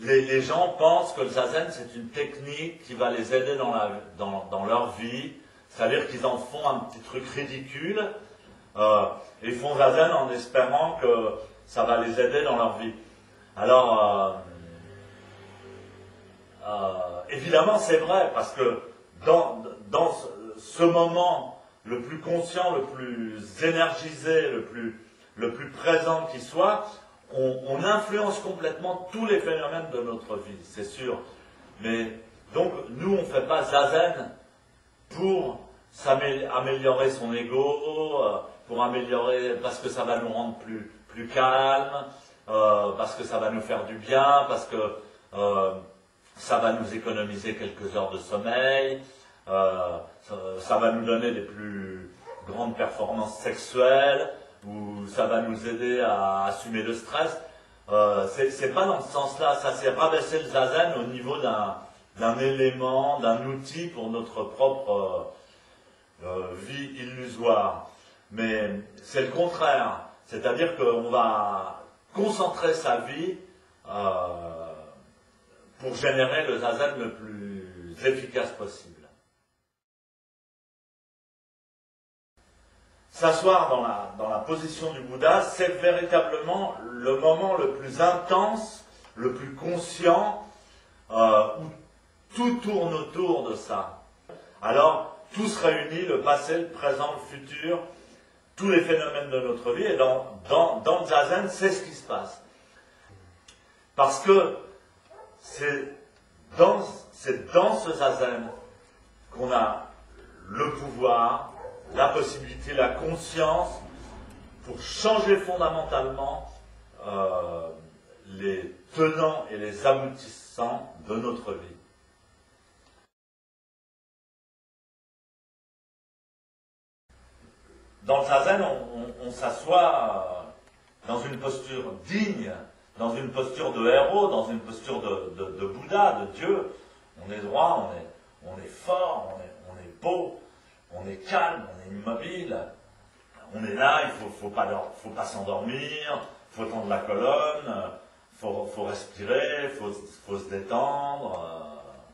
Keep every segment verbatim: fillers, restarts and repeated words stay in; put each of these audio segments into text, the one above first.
les, les gens pensent que le zazen, c'est une technique qui va les aider dans, la, dans, dans leur vie. C'est-à-dire qu'ils en font un petit truc ridicule. Euh, et ils font zazen en espérant que ça va les aider dans leur vie. Alors, euh, euh, évidemment, c'est vrai, parce que dans, dans ce moment le plus conscient, le plus énergisé, le plus, le plus présent qui soit, on, on influence complètement tous les phénomènes de notre vie, c'est sûr. Mais donc, nous, on ne fait pas zazen pour améliorer son ego, pour améliorer, parce que ça va nous rendre plus, plus calmes, euh, parce que ça va nous faire du bien, parce que euh, ça va nous économiser quelques heures de sommeil, euh, ça, ça va nous donner des plus grandes performances sexuelles, ou ça va nous aider à assumer le stress. Euh, c'est pas dans ce sens-là, ça c'est rabaisser le zazen au niveau d'un d'un élément, d'un outil pour notre propre euh, euh, vie illusoire. Mais c'est le contraire, c'est-à-dire qu'on va concentrer sa vie euh, pour générer le zazen le plus efficace possible. S'asseoir dans la, dans la position du Bouddha, c'est véritablement le moment le plus intense, le plus conscient, euh, où tout tourne autour de ça. Alors, tout se réunit, le passé, le présent, le futur, tous les phénomènes de notre vie, et dans, dans, dans le zazen, c'est ce qui se passe. Parce que c'est dans, c'est dans ce zazen qu'on a le pouvoir, la possibilité, la conscience, pour changer fondamentalement euh, les tenants et les aboutissants de notre vie. Dans le zazen, on, on, on s'assoit dans une posture digne, dans une posture de héros, dans une posture de, de, de Bouddha, de Dieu. On est droit, on est, on est fort, on est, on est beau, on est calme, on est immobile. On est là, il ne faut, faut pas, faut pas s'endormir, il faut tendre la colonne, il faut, faut respirer, il faut, faut se détendre.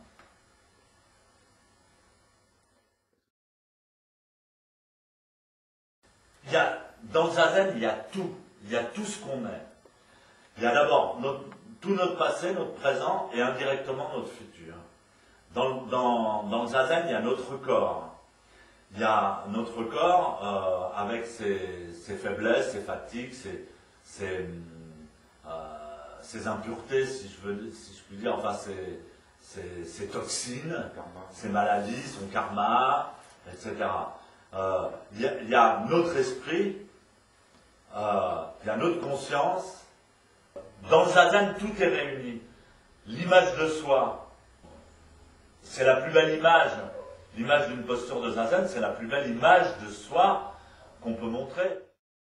Il y a, dans le zazen, il y a tout. Il y a tout ce qu'on est. Il y a d'abord tout notre passé, notre présent et indirectement notre futur. Dans, dans, dans le zazen, il y a notre corps. Il y a notre corps euh, avec ses, ses faiblesses, ses fatigues, ses, ses, euh, ses impuretés, si je, veux, si je puis dire, enfin ses, ses, ses toxines, ses maladies, son karma, et cetera. Euh, il, y a, il y a notre esprit, euh, il y a notre conscience. Dans le zazen, tout est réuni. L'image de soi, c'est la plus belle image. L'image d'une posture de zazen, c'est la plus belle image de soi qu'on peut montrer.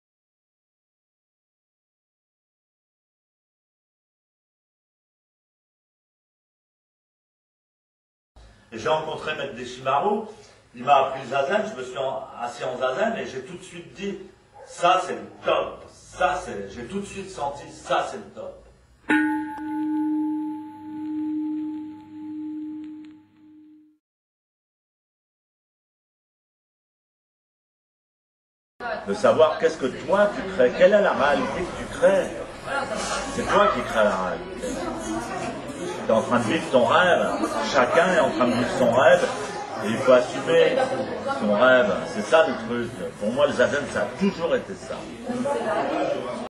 Et j'ai rencontré Maître Deshimaru, il m'a appris le zazen, je me suis assis en zazen et j'ai tout de suite dit, ça c'est le top, ça c'est, j'ai tout de suite senti, ça c'est le top. De savoir qu'est-ce que toi tu crées, quelle est la réalité que tu crées. C'est toi qui crées la réalité. Tu es en train de vivre ton rêve, chacun est en train de vivre son rêve, et il faut assumer son rêve. C'est ça le truc. Pour moi, le zazen, ça a toujours été ça.